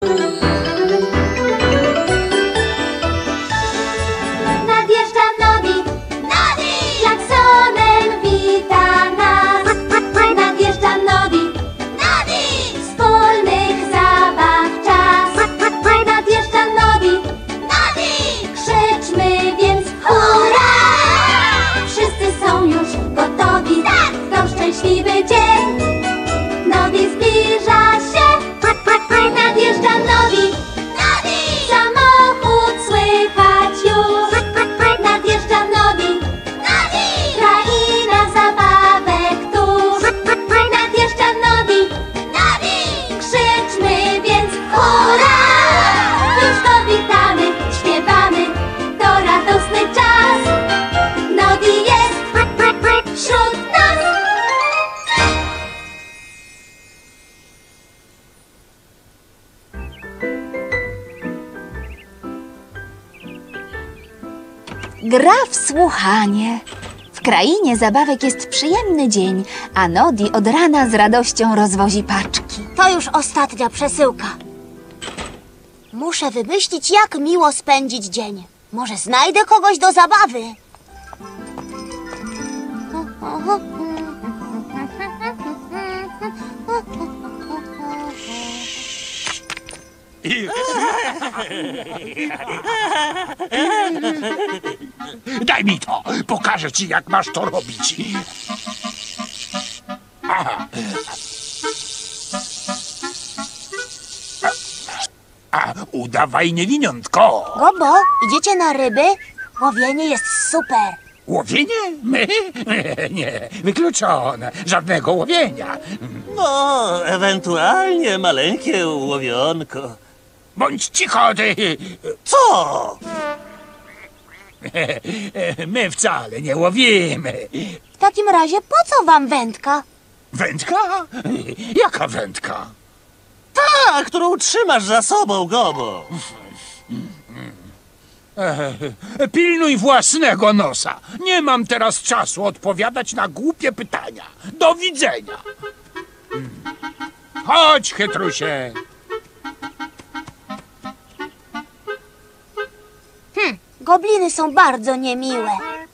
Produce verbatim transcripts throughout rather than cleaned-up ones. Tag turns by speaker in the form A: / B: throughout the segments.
A: Nadjeżdża Nodi, Nodi! Klaksonem wita nas. Nadjeżdża Nodi, Nodi! Wspólnych zabaw czas. Nadjeżdża Nodi, Nodi! Krzyczmy więc hurra! Wszyscy są już gotowi, tak! To szczęśliwy dzień. Nodi zbliża się. Nadjeżdża Nodi, Nodi! Samochód słychać już. Nadjeżdża Nodi, Nodi! Kraina zabawek tuż. Nadjeżdża Nodi, Nodi! Krzyczmy więc hurra! Już go witamy, śpiewamy, to radosny czas. Nodi jest wśród nas.
B: Gra w słuchanie. W krainie zabawek jest przyjemny dzień, a Nodi od rana z radością rozwozi paczki.
C: To już ostatnia przesyłka. Muszę wymyślić, jak miło spędzić dzień. Może znajdę kogoś do zabawy.
D: Daj mi to! Pokażę ci, jak masz to robić. Aha. A, udawaj niewiniątko.
C: Gobo, idziecie na ryby? Łowienie jest super.
D: Łowienie? My? Nie, wykluczone. Żadnego łowienia.
E: No, ewentualnie maleńkie łowionko.
D: Bądź cicho, ty.
E: Co?
D: My wcale nie łowimy.
C: W takim razie po co wam wędka?
D: Wędka? Jaka wędka?
E: Ta, którą trzymasz za sobą, Gobo.
D: E, pilnuj własnego nosa. Nie mam teraz czasu odpowiadać na głupie pytania. Do widzenia. Chodź, chytrusie.
C: Hm, gobliny są bardzo niemiłe.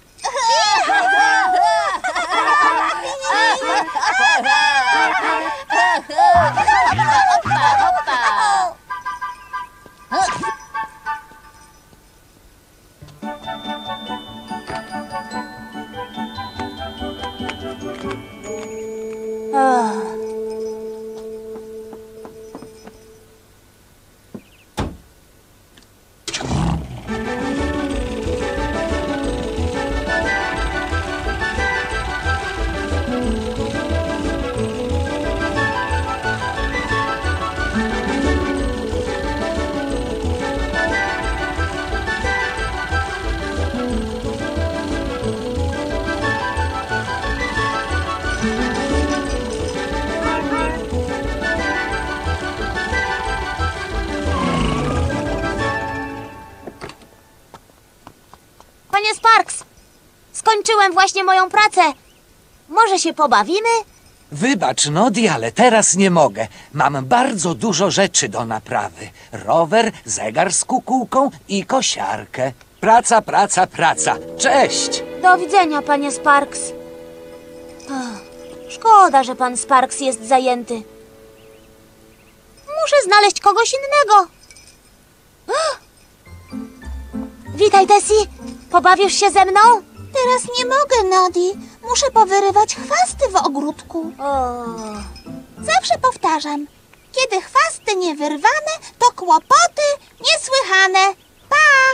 C: Panie Sparks, skończyłem właśnie moją pracę. Może się pobawimy?
F: Wybacz, Nodi, ale teraz nie mogę. Mam bardzo dużo rzeczy do naprawy. Rower, zegar z kukułką i kosiarkę. Praca, praca, praca. Cześć!
C: Do widzenia, panie Sparks. Ach, szkoda, że pan Sparks jest zajęty. Muszę znaleźć kogoś innego. Ach! Witaj, Tessie. Pobawisz się ze mną?
G: Teraz nie mogę, Nodi. Muszę powyrywać chwasty w ogródku.
C: O.
G: Zawsze powtarzam. Kiedy chwasty nie wyrwane, to kłopoty niesłychane. Pa!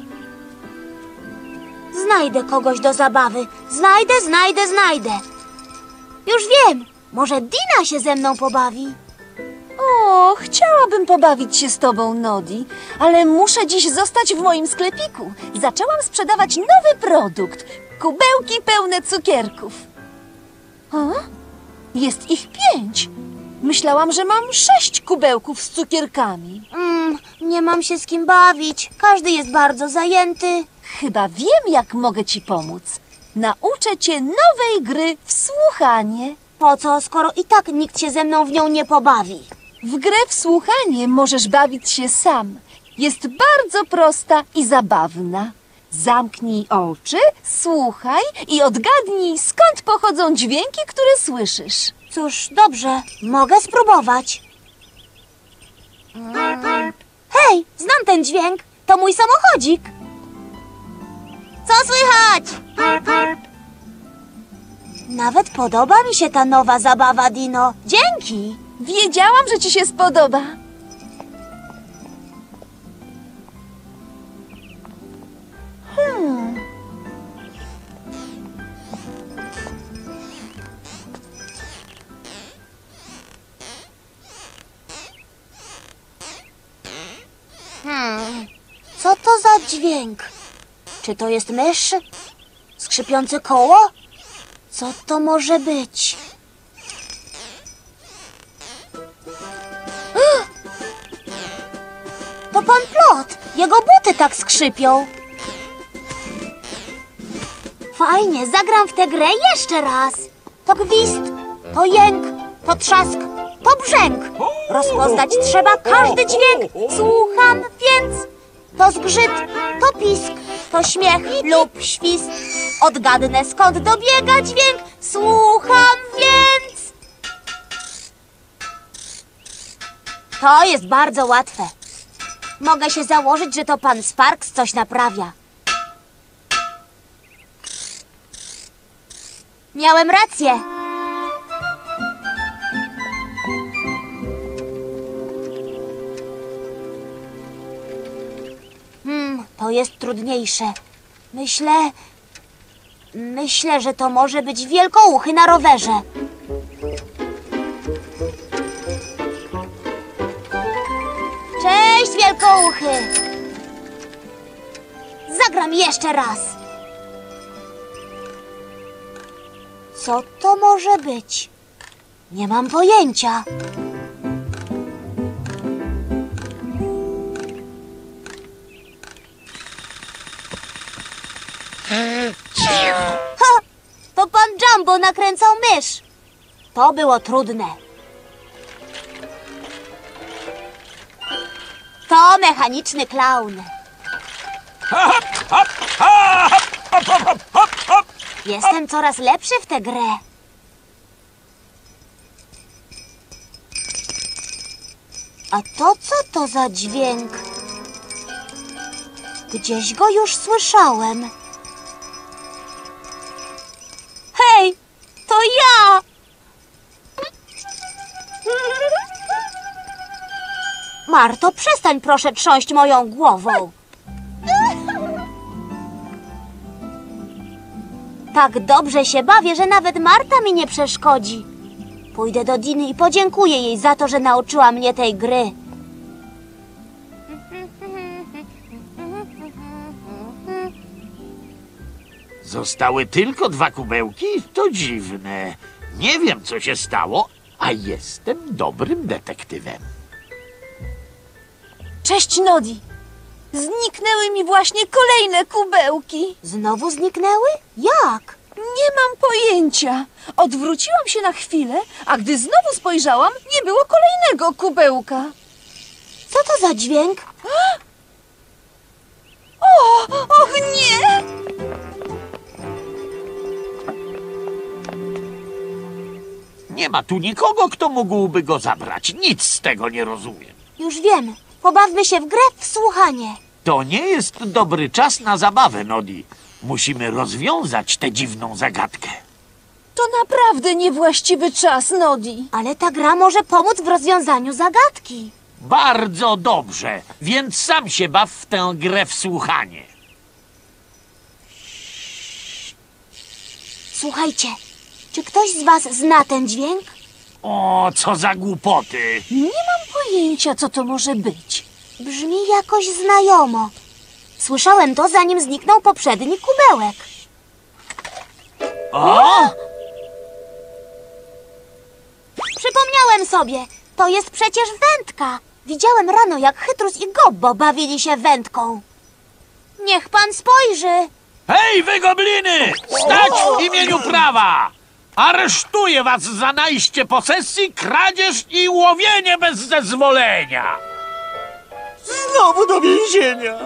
C: Znajdę kogoś do zabawy. Znajdę, znajdę, znajdę. Już wiem. Może Dina się ze mną pobawi.
B: O, chciałabym pobawić się z tobą, Nodi, ale muszę dziś zostać w moim sklepiku. Zaczęłam sprzedawać nowy produkt. Kubełki pełne cukierków. A? Jest ich pięć. Myślałam, że mam sześć kubełków z cukierkami.
C: Mm, nie mam się z kim bawić. Każdy jest bardzo zajęty.
B: Chyba wiem, jak mogę ci pomóc. Nauczę cię nowej gry w słuchanie.
C: Po co, skoro i tak nikt się ze mną w nią nie pobawi?
B: W grę w słuchanie możesz bawić się sam. Jest bardzo prosta i zabawna. Zamknij oczy, słuchaj i odgadnij, skąd pochodzą dźwięki, które słyszysz.
C: Cóż, dobrze, mogę spróbować. Hej, znam ten dźwięk. To mój samochodzik. Co słychać? Nawet podoba mi się ta nowa zabawa, Dino. Dzięki.
B: Wiedziałam, że ci się spodoba. Hmm.
C: Hmm. Co to za dźwięk? Czy to jest mysz? Skrzypiące koło? Co to może być? To pan Plot. Jego buty tak skrzypią. Fajnie, zagram w tę grę jeszcze raz. To gwizd, to jęk, to trzask, to brzęk. Rozpoznać trzeba każdy dźwięk. Słucham więc. To zgrzyt, to pisk, to śmiech lub świst. Odgadnę, skąd dobiega dźwięk. Słucham więc. To jest bardzo łatwe. Mogę się założyć, że to pan Sparks coś naprawia. Miałem rację. Hmm, to jest trudniejsze. Myślę... Myślę, że to może być wielkouchy na rowerze. Cześć, wielkouchy! Zagram jeszcze raz. Co to może być? Nie mam pojęcia. Ha! To pan Jumbo nakręcał mysz. To było trudne. To mechaniczny klaun. Jestem coraz lepszy w tę grę. A to co to za dźwięk? Gdzieś go już słyszałem. Hej, to ja! Marto, przestań proszę trząść moją głową. Tak dobrze się bawię, że nawet Marta mi nie przeszkodzi. Pójdę do Diny i podziękuję jej za to, że nauczyła mnie tej gry.
D: Zostały tylko dwa kubełki? To dziwne. Nie wiem, co się stało, a jestem dobrym detektywem.
B: Cześć, Nodi. Zniknęły mi właśnie kolejne kubełki.
C: Znowu zniknęły? Jak?
B: Nie mam pojęcia. Odwróciłam się na chwilę, a gdy znowu spojrzałam, nie było kolejnego kubełka.
C: Co to za dźwięk?
B: O, och nie!
D: Nie ma tu nikogo, kto mógłby go zabrać. Nic z tego nie rozumiem.
C: Już wiem. Pobawmy się w grę w słuchanie.
D: To nie jest dobry czas na zabawę, Nodi. Musimy rozwiązać tę dziwną zagadkę.
B: To naprawdę niewłaściwy czas, Nodi.
C: Ale ta gra może pomóc w rozwiązaniu zagadki.
D: Bardzo dobrze, więc sam się baw w tę grę w słuchanie.
C: Słuchajcie, czy ktoś z was zna ten dźwięk?
D: O, co za głupoty.
B: Nie mam pojęcia, co to może być.
C: Brzmi jakoś znajomo. Słyszałem to, zanim zniknął poprzedni kubełek.
D: O!
C: Przypomniałem sobie, to jest przecież wędka. Widziałem rano, jak Chytrus i Gobbo bawili się wędką. Niech pan spojrzy.
D: Hej, wy gobliny! Stać w imieniu prawa! Aresztuję was za najście posesji, kradzież i łowienie bez zezwolenia!
E: Znowu do więzienia!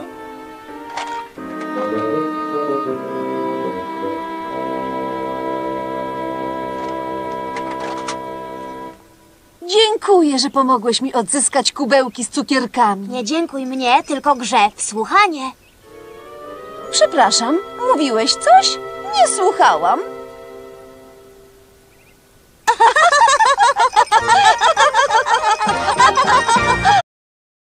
B: Dziękuję, że pomogłeś mi odzyskać kubełki z cukierkami.
C: Nie dziękuj mnie, tylko grze w słuchanie.
B: Przepraszam, mówiłeś coś? Nie słuchałam.